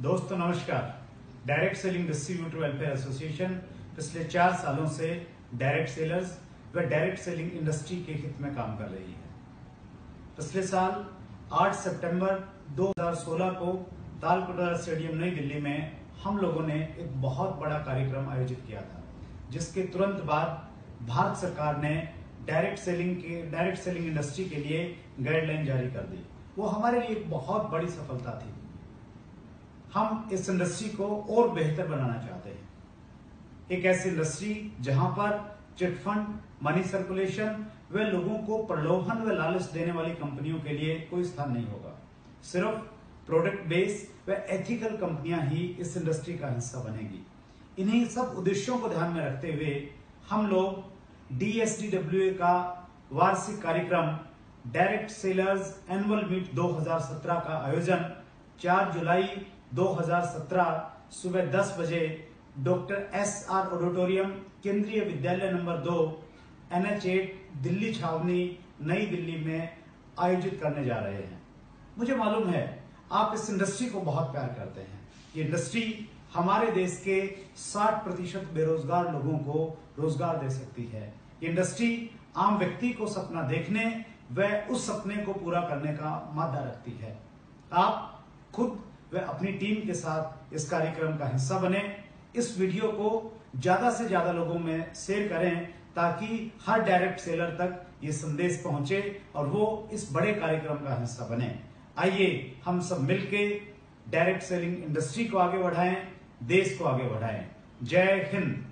दोस्तों नमस्कार। Direct selling distributor welfare association पिछले 4 सालों से डायरेक्ट सेलर्स व डायरेक्ट सेलिंग इंडस्ट्री के हित में काम कर रही है। पिछले साल 8 सितंबर 2016 को तालकटोरा स्टेडियम नई दिल्ली में हम लोगों ने एक बहुत बड़ा कार्यक्रम आयोजित किया था, जिसके तुरंत बाद भारत सरकार ने डायरेक्ट सेलिंग इंडस्ट्री के लिए गाइडलाइन जारी कर दी। वो हमारे लिए एक बहुत बड़ी सफलता थी। हम इस इंडस्ट्री को और बेहतर बनाना चाहते हैं। एक ऐसी इंडस्ट्री जहां पर चिटफंड, मनी सर्कुलेशन व लोगों को प्रलोभन व लालच देने वाली कंपनियों के लिए कोई स्थान नहीं होगा। सिर्फ प्रोडक्ट बेस व एथिकल कंपनियां ही इस इंडस्ट्री का हिस्सा बनेगी। इन्हीं सब उद्देश्यों को ध्यान में रखते हुए हम लोग DSDWA का वार्षिक कार्यक्रम डायरेक्ट सेलर्स एनुअल मीट 2017 का आयोजन 4 जुलाई 2017 सुबह 10 बजे डॉक्टर SR ऑडिटोरियम, केंद्रीय विद्यालय नंबर 2, NH8, दिल्ली छावनी, नई दिल्ली में आयोजित करने जा रहे हैं। मुझे मालूम है आप इस इंडस्ट्री को बहुत प्यार करते हैं। ये इंडस्ट्री हमारे देश के 60% बेरोजगार लोगों को रोजगार दे सकती है। ये इंडस्ट्री आम व्यक्ति को सपना देखने व उस सपने को पूरा करने का मादा रखती है। आप खुद व अपनी टीम के साथ इस कार्यक्रम का हिस्सा बने। इस वीडियो को ज्यादा से ज्यादा लोगों में शेयर करें ताकि हर डायरेक्ट सेलर तक ये संदेश पहुंचे और वो इस बड़े कार्यक्रम का हिस्सा बने। आइए हम सब मिलके डायरेक्ट सेलिंग इंडस्ट्री को आगे बढ़ाएं, देश को आगे बढ़ाएं। जय हिंद।